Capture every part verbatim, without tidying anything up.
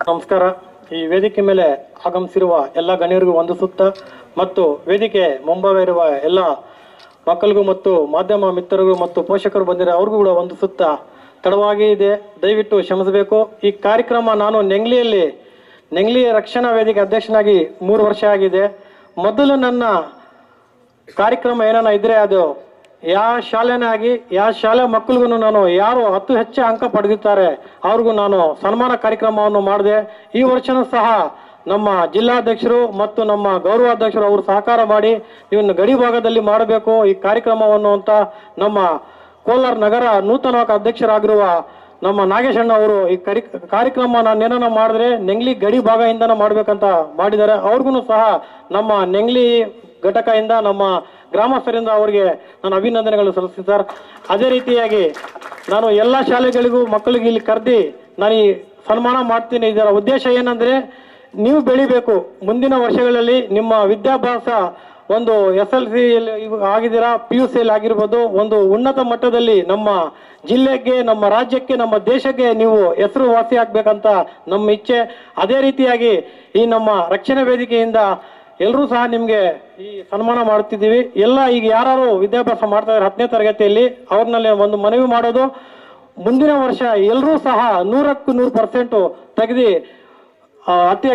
ನಮಸ್ಕಾರ. ಈ ವೇದಿಕೆ ಮೇಲೆ ಆಗಮಿಸಿರುವ ಎಲ್ಲ ಗಣ್ಯರಿಗೂ ವಂದಿಸುತ್ತಾ ಮತ್ತು ವೇದಿಕೆ ಮುಂಭಾಗ ಎಲ್ಲ ಮಕ್ಕಳಿಗೂ ಮತ್ತು ಮಾಧ್ಯಮ ಮಿತ್ರರಿಗೂ ಮತ್ತು ಪೋಷಕರು ಬಂದಿರೋ ಅವ್ರಿಗೂ ಕೂಡ ವಂದಿಸುತ್ತಾ, ತಡವಾಗಿ ಇದೆ, ದಯವಿಟ್ಟು ಕ್ಷಮಿಸಬೇಕು. ಈ ಕಾರ್ಯಕ್ರಮ ನಾನು ನೆಂಗ್ಲಿಯಲ್ಲಿ ನೆಂಗ್ಲಿ ರಕ್ಷಣಾ ವೇದಿಕೆ ಅಧ್ಯಕ್ಷನಾಗಿ ಮೂರು ವರ್ಷ ಆಗಿದೆ. ಮೊದಲು ನನ್ನ ಕಾರ್ಯಕ್ರಮ ಏನಾನ ಇದ್ರೆ ಅದು ಯಾವ ಶಾಲೆನೇ ಆಗಿ ಯಾವ ಶಾಲೆ ಮಕ್ಕಳಿಗೂ ನಾನು ಯಾರು ಹತ್ತು ಹೆಚ್ಚು ಅಂಕ ಪಡೆದಿದ್ದಾರೆ ಅವ್ರಿಗೂ ನಾನು ಸನ್ಮಾನ ಕಾರ್ಯಕ್ರಮವನ್ನು ಮಾಡಿದೆ. ಈ ವರ್ಷನೂ ಸಹ ನಮ್ಮ ಜಿಲ್ಲಾಧ್ಯಕ್ಷರು ಮತ್ತು ನಮ್ಮ ಗೌರವಾಧ್ಯಕ್ಷರು ಅವರು ಸಹಕಾರ ಮಾಡಿ ಇವನ್ನ ಗಡಿ ಭಾಗದಲ್ಲಿ ಮಾಡಬೇಕು ಈ ಕಾರ್ಯಕ್ರಮವನ್ನು ಅಂತ ನಮ್ಮ ಕೋಲಾರ ನಗರ ನೂತನವಾಗಿ ಅಧ್ಯಕ್ಷರಾಗಿರುವ ನಮ್ಮ ನಾಗೇಶಣ್ಣ ಅವರು ಈ ಕರಿ ಕಾರ್ಯಕ್ರಮ ನಾನು ಏನಾನ ಮಾಡಿದ್ರೆ ನೆಂಗ್ಲಿ ಗಡಿ ಭಾಗದಿಂದನ ಮಾಡ್ಬೇಕಂತ ಮಾಡಿದ್ದಾರೆ. ಅವ್ರಿಗೂ ಸಹ ನಮ್ಮ ನೆಂಗ್ಲಿ ಘಟಕದಿಂದ ನಮ್ಮ ಗ್ರಾಮಸ್ಥರಿಂದ ಅವರಿಗೆ ನಾನು ಅಭಿನಂದನೆಗಳು ಸಲ್ಲಿಸ್ತೀನಿ. ಅದೇ ರೀತಿಯಾಗಿ ನಾನು ಎಲ್ಲ ಶಾಲೆಗಳಿಗೂ ಮಕ್ಕಳಿಗೆ ಇಲ್ಲಿ ಕರೆದಿ ನಾನು ಈ ಸನ್ಮಾನ ಮಾಡ್ತೀನಿ. ಇದರ ಉದ್ದೇಶ ಏನಂದ್ರೆ, ನೀವು ಬೆಳಿಬೇಕು, ಮುಂದಿನ ವರ್ಷಗಳಲ್ಲಿ ನಿಮ್ಮ ವಿದ್ಯಾಭ್ಯಾಸ ಒಂದು ಎಸ್ ಎಲ್ ಸಿ ಆಗಿದ್ದೀರಾ, ಪಿ ಯು ಸಿ ಆಗಿರ್ಬೋದು, ಒಂದು ಉನ್ನತ ಮಟ್ಟದಲ್ಲಿ ನಮ್ಮ ಜಿಲ್ಲೆಗೆ, ನಮ್ಮ ರಾಜ್ಯಕ್ಕೆ, ನಮ್ಮ ದೇಶಕ್ಕೆ ನೀವು ಹೆಸರು ವಾಸಿ ಆಗ್ಬೇಕಂತ ನಮ್ಮ ಇಚ್ಛೆ. ಅದೇ ರೀತಿಯಾಗಿ ಈ ನಮ್ಮ ರಕ್ಷಣಾ ವೇದಿಕೆಯಿಂದ ಎಲ್ಲರೂ ಸಹ ನಿಮಗೆ ಈ ಸನ್ಮಾನ ಮಾಡ್ತಿದ್ದೀವಿ. ಎಲ್ಲ ಈಗ ಯಾರು ವಿದ್ಯಾಭ್ಯಾಸ ಮಾಡ್ತಾ ಇದ್ದಾರೆ ಹತ್ತನೇ ತರಗತಿಯಲ್ಲಿ ಅವ್ರನ್ನಲ್ಲಿ ಒಂದು ಮನವಿ ಮಾಡೋದು, ಮುಂದಿನ ವರ್ಷ ಎಲ್ಲರೂ ಸಹ ನೂರಕ್ಕೂ ನೂರು ಪರ್ಸೆಂಟು ತೆಗೆದು ಅತಿ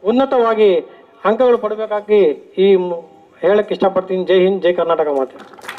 ಉನ್ನತವಾಗಿ ಅಂಕಗಳು ಪಡಬೇಕಾಗಿ ಈ ಹೇಳಕ್ಕೆ ಇಷ್ಟಪಡ್ತೀನಿ. ಜೈ ಹಿಂದ್, ಜೈ ಕರ್ನಾಟಕ ಮಾತೆ.